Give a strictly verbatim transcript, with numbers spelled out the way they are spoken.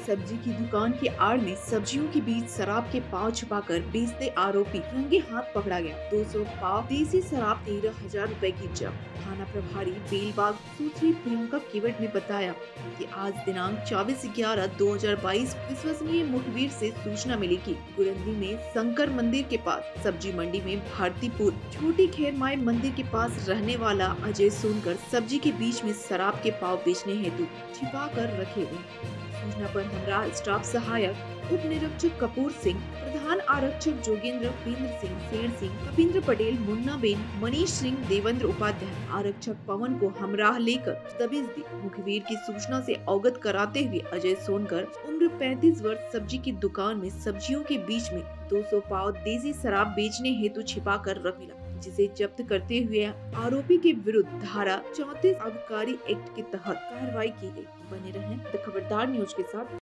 सब्जी की दुकान की आड़ में सब्जियों के बीच शराब के पाव छुपाकर बेचते आरोपी रंगे हाथ पकड़ा गया। दो सौ पाव देसी शराब तेरह हजार रूपए की जब्त। थाना प्रभारी बेलबाग सुश्री प्रियंका किवट ने बताया कि आज दिनांक चौबीस ग्यारह दो हजार बाईस विश्वसनीय मुखबिर से सूचना मिली कि गुरंदी में शंकर मंदिर के पास सब्जी मंडी में भारतीपुर छोटी खेर माई मंदिर के पास रहने वाला अजय सोनकर सब्जी के बीच में शराब के पाव बेचने हेतु छिपा कर रखे गए। सूचना पर हमरा स्टाफ सहायक उप निरीक्षक कपूर सिंह, प्रधान आरक्षक जोगेंद्र उपेंद्र सिंह, शेर सिंह, कपिंद्र पटेल, मुन्ना बेन, मनीष सिंह, देवेंद्र उपाध्याय, आरक्षक पवन को हमराह लेकर दबिश दी। मुखबिर की सूचना से अवगत कराते हुए अजय सोनकर उम्र पैंतीस वर्ष सब्जी की दुकान में सब्जियों के बीच में दो सौ पाव देसी शराब बेचने हेतु छिपा कर रख मिला, जिसे जब्त करते हुए आरोपी के विरुद्ध धारा चौंतीस आबकारी एक्ट के तहत कार्रवाई की गई। बने रहें द खबरदार न्यूज के साथ।